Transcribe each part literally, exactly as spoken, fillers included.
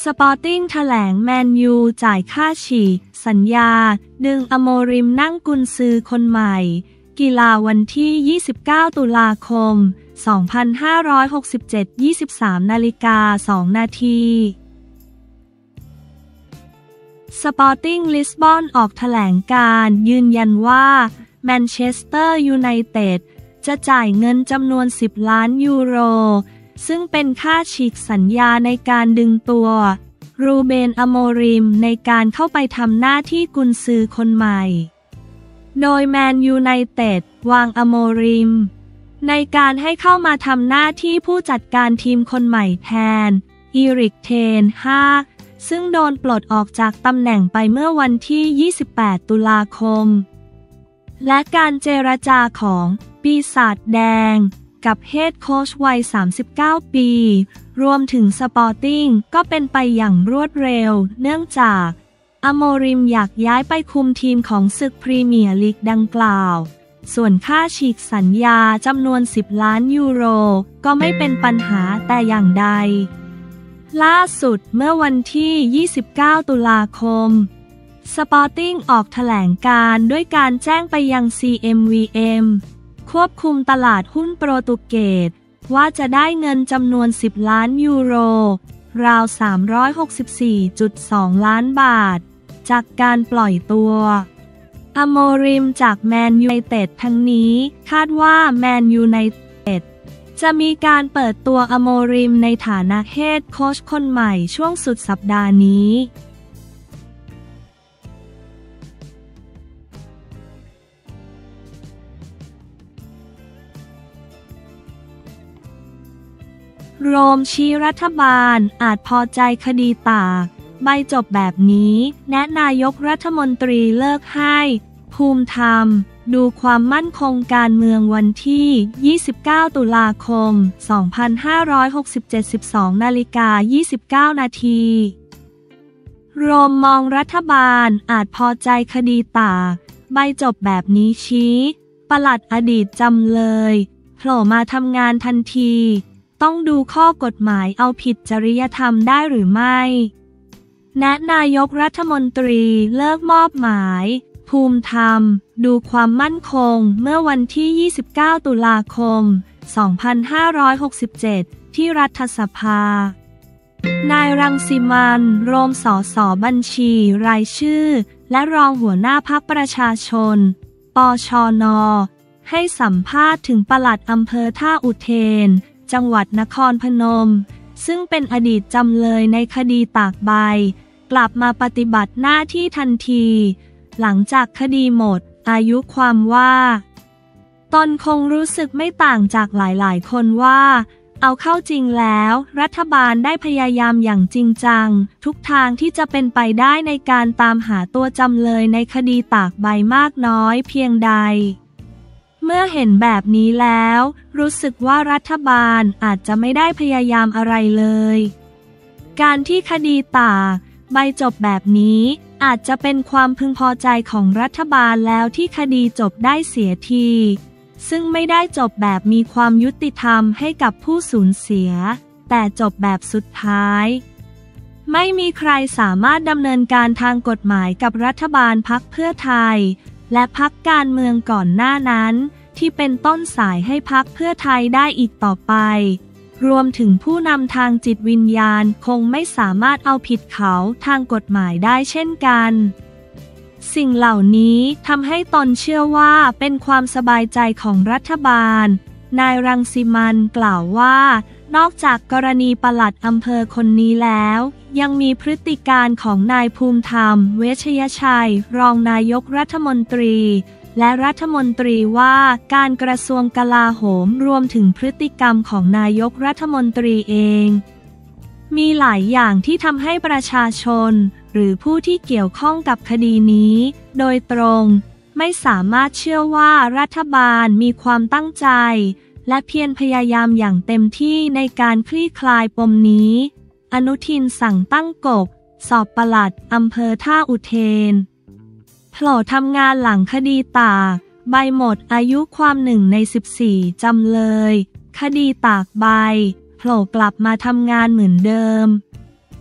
สปอร์ติ้งแถลงแมนยูจ่ายค่าฉีกสัญญาดึงอโมริมนั่งกุนซือคนใหม่กีฬาวันที่ ยี่สิบเก้า ตุลาคม สองพันห้าร้อยหกสิบเจ็ด ยี่สิบสาม นาฬิกา สอง นาทีสปอร์ติ้งลิสบอนออกแถลงการณ์ยืนยันว่าแมนเชสเตอร์ยูไนเต็ดจะจ่ายเงินจำนวนสิบล้านยูโรซึ่งเป็นค่าฉีกสัญญาในการดึงตัวรูเบนอโมริมในการเข้าไปทำหน้าที่กุนซือคนใหม่โดยแมนยูไนเต็ดวางอโมริมในการให้เข้ามาทำหน้าที่ผู้จัดการทีมคนใหม่แทนอีริกเทนฮากซึ่งโดนปลดออกจากตำแหน่งไปเมื่อวันที่ ยี่สิบแปด ตุลาคมและการเจรจาของปีศาจแดงกับเฮดโค้ชวัย สามสิบเก้า ปีรวมถึงสปอร์ติ้งก็เป็นไปอย่างรวดเร็วเนื่องจากอโมริมอยากย้ายไปคุมทีมของศึกพรีเมียร์ลีกดังกล่าวส่วนค่าฉีกสัญญาจำนวนสิบล้านยูโรก็ไม่เป็นปัญหาแต่อย่างใดล่าสุดเมื่อวันที่ ยี่สิบเก้า ตุลาคมสปอร์ติ้งออกแถลงการณ์ด้วยการแจ้งไปยัง ซี เอ็ม วี เอ็ม ควบคุมตลาดหุ้นโปรตุเกสว่าจะได้เงินจำนวนสิบล้านยูโรราว สามร้อยหกสิบสี่จุดสอง ล้านบาทจากการปล่อยตัวอโมริมจากแมนยูไนเต็ดทั้งนี้คาดว่าแมนยูไนเต็ดจะมีการเปิดตัวอโมริมในฐานะเฮดโค้ชคนใหม่ช่วงสุดสัปดาห์นี้โรมชี้รัฐบาลอาจพอใจคดีตากใบจบแบบนี้แนะนายกรัฐมนตรีเลิกให้ภูมิธรรมดูความมั่นคงการเมืองวันที่ ยี่สิบเก้า ตุลาคม สองพันห้าร้อยหกสิบเจ็ด สิบสอง นาฬิกา ยี่สิบเก้า นาทีโรมมองรัฐบาลอาจพอใจคดีตากใบจบแบบนี้ชี้ปลัดอดีตจำเลยโผล่มาทำงานทันทีต้องดูข้อกฎหมายเอาผิดจริยธรรมได้หรือไม่แนะนายกรัฐมนตรีเลิกมอบหมายภูมิธรรมดูความมั่นคงเมื่อวันที่ ยี่สิบเก้า ตุลาคม สองพันห้าร้อยหกสิบเจ็ด ที่รัฐสภานายรังสิมันต์โรมสสบัญชีรายชื่อและรองหัวหน้าพรรคประชาชนปชน.ให้สัมภาษณ์ถึงปลัดอำเภอท่าอุเทนจังหวัดนครพนมซึ่งเป็นอดีตจำเลยในคดีตากใบกลับมาปฏิบัติหน้าที่ทันทีหลังจากคดีหมดอายุความว่าตนคงรู้สึกไม่ต่างจากหลายๆคนว่าเอาเข้าจริงแล้วรัฐบาลได้พยายามอย่างจริงจังทุกทางที่จะเป็นไปได้ในการตามหาตัวจำเลยในคดีตากใบมากน้อยเพียงใดเมื่อเห็นแบบนี้แล้วรู้สึกว่ารัฐบาลอาจจะไม่ได้พยายามอะไรเลยการที่คดีตากใบจบแบบนี้อาจจะเป็นความพึงพอใจของรัฐบาลแล้วที่คดีจบได้เสียทีซึ่งไม่ได้จบแบบมีความยุติธรรมให้กับผู้สูญเสียแต่จบแบบสุดท้ายไม่มีใครสามารถดำเนินการทางกฎหมายกับรัฐบาลพรรคเพื่อไทยและพรรคการเมืองก่อนหน้านั้นที่เป็นต้นสายให้พรรคเพื่อไทยได้อีกต่อไปรวมถึงผู้นำทางจิตวิญญาณคงไม่สามารถเอาผิดเขาทางกฎหมายได้เช่นกันสิ่งเหล่านี้ทำให้ตนเชื่อว่าเป็นความสบายใจของรัฐบาลนายรังสิมันต์กล่าวว่านอกจากกรณีปลัดอำเภอคนนี้แล้วยังมีพฤติการของนายภูมิธรรมเวชยชัยรองนายกรัฐมนตรีและรัฐมนตรีว่าการกระทรวงกลาโหมรวมถึงพฤติกรรมของนายกรัฐมนตรีเองมีหลายอย่างที่ทำให้ประชาชนหรือผู้ที่เกี่ยวข้องกับคดีนี้โดยตรงไม่สามารถเชื่อว่ารัฐบาลมีความตั้งใจและเพียรพยายามอย่างเต็มที่ในการคลี่คลายปมนี้อนุทินสั่งตั้งกบสอบปลัดอำเภอท่าอุเทนโผล่ทำงานหลังคดีตากใบหมดอายุความหนึ่งในสิบสี่จำเลยคดีตากใบโผล่กลับมาทำงานเหมือนเดิม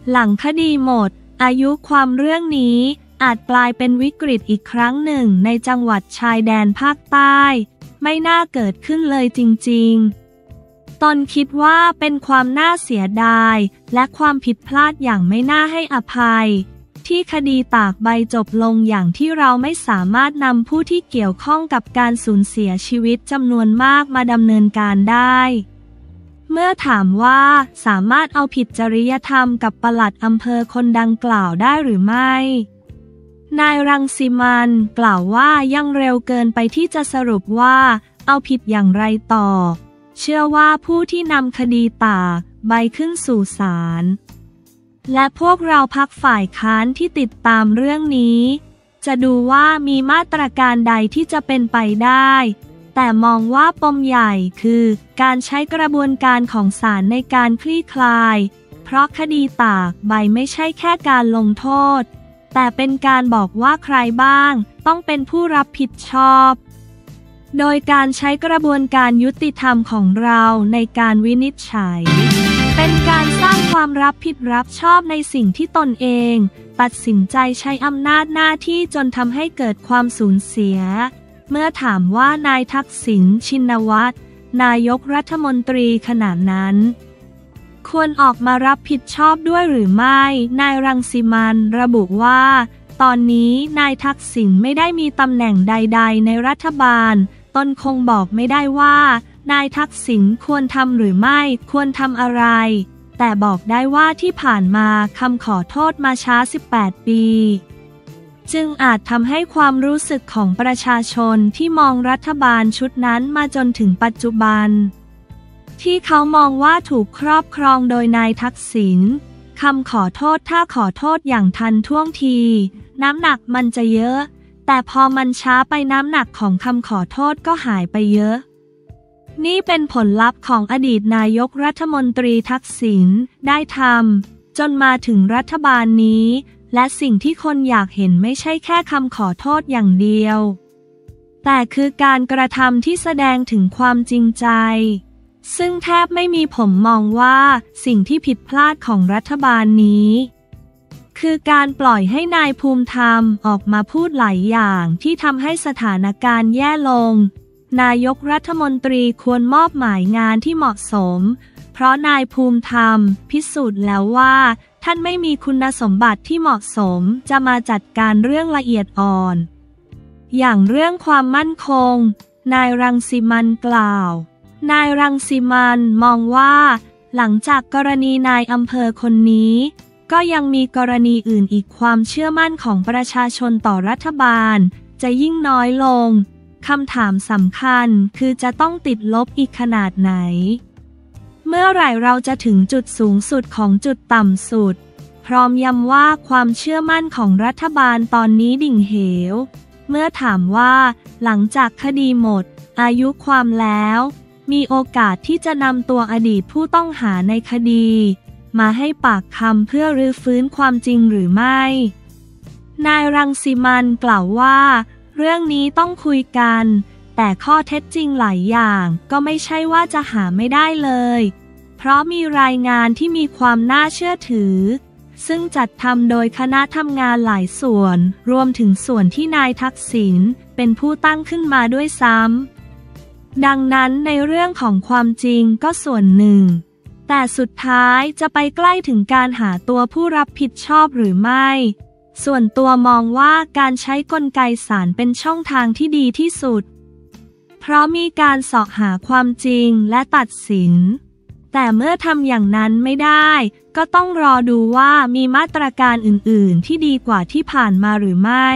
หลังคดีหมดอายุความเรื่องนี้อาจกลายเป็นวิกฤตอีกครั้งหนึ่งในจังหวัดชายแดนภาคใต้ไม่น่าเกิดขึ้นเลยจริงๆตนคิดว่าเป็นความน่าเสียดายและความผิดพลาดอย่างไม่น่าให้อภัยที่คดีตากใบจบลงอย่างที่เราไม่สามารถนำผู้ที่เกี่ยวข้องกับการสูญเสียชีวิตจำนวนมากมาดำเนินการได้เมื่อถามว่าสามารถเอาผิดจริยธรรมกับปลัดอำเภอคนดังกล่าวได้หรือไม่นายรังสิมันต์กล่าวว่ายังเร็วเกินไปที่จะสรุปว่าเอาผิดอย่างไรต่อเชื่อว่าผู้ที่นำคดีตากใบขึ้นสู่ศาลและพวกเราพรรคฝ่ายค้านที่ติดตามเรื่องนี้จะดูว่ามีมาตรการใดที่จะเป็นไปได้แต่มองว่าปมใหญ่คือการใช้กระบวนการของศาลในการคลี่คลายเพราะคดีตากใบไม่ใช่แค่การลงโทษแต่เป็นการบอกว่าใครบ้างต้องเป็นผู้รับผิดชอบโดยการใช้กระบวนการยุติธรรมของเราในการวินิจฉัยเป็นการสร้างความรับผิดรับชอบในสิ่งที่ตนเองตัดสินใจใช้อำนาจหน้าที่จนทำให้เกิดความสูญเสียเมื่อถามว่านายทักษิณชินวัตรนายกรัฐมนตรีขณะนั้นควรออกมารับผิดชอบด้วยหรือไม่นายรังสิมันต์ระบุว่าตอนนี้นายทักษิณไม่ได้มีตำแหน่งใดๆในรัฐบาลตนคงบอกไม่ได้ว่านายทักษิณควรทำหรือไม่ควรทำอะไรแต่บอกได้ว่าที่ผ่านมาคำขอโทษมาช้าสิบแปดปีจึงอาจทำให้ความรู้สึกของประชาชนที่มองรัฐบาลชุดนั้นมาจนถึงปัจจุบันที่เขามองว่าถูกครอบครองโดยนายทักษิณคำขอโทษถ้าขอโทษอย่างทันท่วงทีน้ำหนักมันจะเยอะแต่พอมันช้าไปน้ำหนักของคำขอโทษก็หายไปเยอะนี่เป็นผลลัพธ์ของอดีตนายกรัฐมนตรีทักษิณได้ทำจนมาถึงรัฐบาลนี้และสิ่งที่คนอยากเห็นไม่ใช่แค่คำขอโทษอย่างเดียวแต่คือการกระทำที่แสดงถึงความจริงใจซึ่งแทบไม่มีผมมองว่าสิ่งที่ผิดพลาดของรัฐบาลนี้คือการปล่อยให้นายภูมิธรรมออกมาพูดหลายอย่างที่ทำให้สถานการณ์แย่ลงนายกรัฐมนตรีควรมอบหมายงานที่เหมาะสมเพราะนายภูมิธรรมพิสูจน์แล้วว่าท่านไม่มีคุณสมบัติที่เหมาะสมจะมาจัดการเรื่องละเอียดอ่อนอย่างเรื่องความมั่นคงนายรังสิมันต์กล่าวนายรังสิมันต์มองว่าหลังจากกรณีนายอำเภอคนนี้ก็ยังมีกรณีอื่นอีกความเชื่อมั่นของประชาชนต่อรัฐบาลจะยิ่งน้อยลงคำถามสำคัญคือจะต้องติดลบอีกขนาดไหนเมื่อไหร่เราจะถึงจุดสูงสุดของจุดต่ำสุดพร้อมย้ำว่าความเชื่อมั่นของรัฐบาลตอนนี้ดิ่งเหวเมื่อถามว่าหลังจากคดีหมดอายุความแล้วมีโอกาสที่จะนำตัวอดีตผู้ต้องหาในคดีมาให้ปากคำเพื่อรื้อฟื้นความจริงหรือไม่นายรังสิมันต์กล่าวว่าเรื่องนี้ต้องคุยกันแต่ข้อเท็จจริงหลายอย่างก็ไม่ใช่ว่าจะหาไม่ได้เลยเพราะมีรายงานที่มีความน่าเชื่อถือซึ่งจัดทำโดยคณะทำงานหลายส่วนรวมถึงส่วนที่นายทักษิณเป็นผู้ตั้งขึ้นมาด้วยซ้ำดังนั้นในเรื่องของความจริงก็ส่วนหนึ่งแต่สุดท้ายจะไปใกล้ถึงการหาตัวผู้รับผิดชอบหรือไม่ส่วนตัวมองว่าการใช้กลไกศาลเป็นช่องทางที่ดีที่สุดเพราะมีการเสาะหาความจริงและตัดสินแต่เมื่อทำอย่างนั้นไม่ได้ก็ต้องรอดูว่ามีมาตรการอื่นๆที่ดีกว่าที่ผ่านมาหรือไม่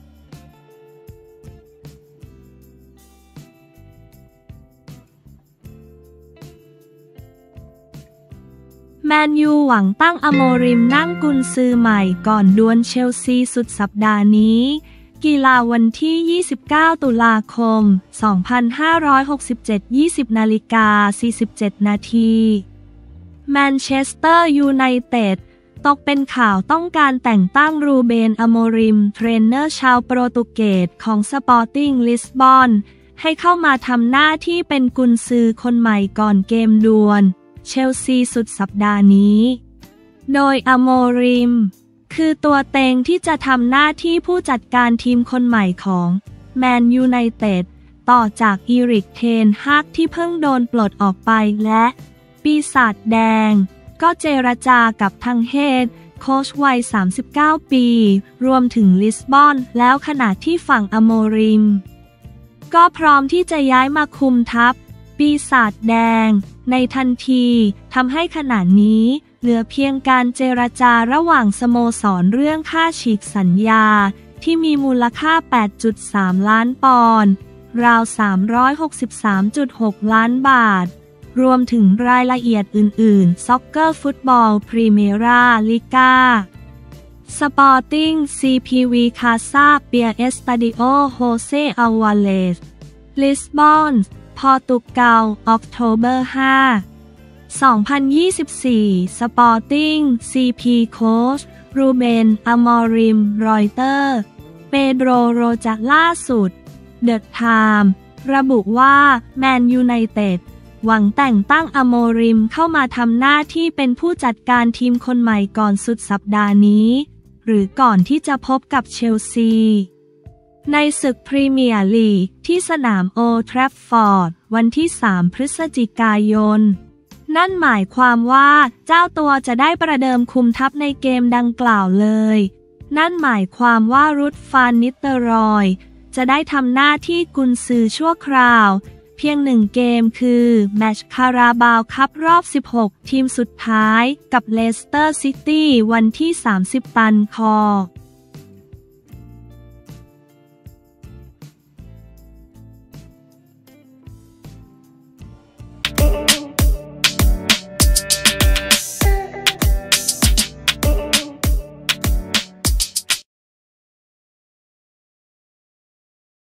แมนยูหวังตั้งอโมริมนั่งกุนซือใหม่ก่อนดวลเชลซีสุดสัปดาห์นี้กีฬาวันที่ยี่สิบเก้าตุลาคมสองพันห้าร้อยหกสิบเจ็ด ยี่สิบนาฬิกาสี่สิบเจ็ดนาทีแมนเชสเตอร์ยูไนเต็ดตกเป็นข่าวต้องการแต่งตั้งรูเบนอโมริมเทรนเนอร์ชาวโปรตุเกสของสปอร์ติ้งลิสบอนให้เข้ามาทำหน้าที่เป็นกุนซือคนใหม่ก่อนเกมดวลเชลซีสุดสัปดาห์นี้โดยอโมริมคือตัวเต็งที่จะทำหน้าที่ผู้จัดการทีมคนใหม่ของแมนยูไนเต็ดต่อจากอีริกเทนฮากที่เพิ่งโดนปลดออกไปและปีศาจแดงก็เจรจากับทางเฮดโค้ชวัยสามสิบเก้าปีรวมถึงลิสบอนแล้วขณะที่ฝั่งอโมริมก็พร้อมที่จะย้ายมาคุมทัพปีศาจแดงในทันทีทำให้ขณะนี้เหลือเพียงการเจรจาระหว่างสโมสรเรื่องค่าฉีกสัญญาที่มีมูลค่า แปดจุดสาม ล้านปอนด์ราว สามร้อยหกสิบสามจุดหก ล้านบาทรวมถึงรายละเอียดอื่นๆซ็อกเกอร์ฟุตบอลพรีเมียร์ลีกาสปอร์ติ้ง ซี พี วี คาซาเปียเอสตาดิโอโฮเซอัลวาเลสลิสบอนพอร์ตุเกาออกโทเบอร์ ห้า สองพันยี่สิบสี่ สปอร์ติ้ง ซี พี โค้ชรูเบนอมอริมรอยเตอร์เปโดรโรจากล่าสุดเดอะไทม์ระบุว่าแมนยูไนเต็ดหวังแต่งตั้งอโมริมเข้ามาทำหน้าที่เป็นผู้จัดการทีมคนใหม่ก่อนสุดสัปดาห์นี้หรือก่อนที่จะพบกับเชลซีในศึกพรีเมียร์ลีกที่สนามโอลด์แทรฟฟอร์ดวันที่สามพฤศจิกายนนั่นหมายความว่าเจ้าตัวจะได้ประเดิมคุมทัพในเกมดังกล่าวเลยนั่นหมายความว่ารุดฟานนิสเตอร์รอยจะได้ทำหน้าที่กุนซือชั่วคราวเพียงหนึ่งเกมคือแมตช์คาราบาวคัพรอบสิบหกทีมสุดท้ายกับเลสเตอร์ซิตี้วันที่สามสิบธันวาคม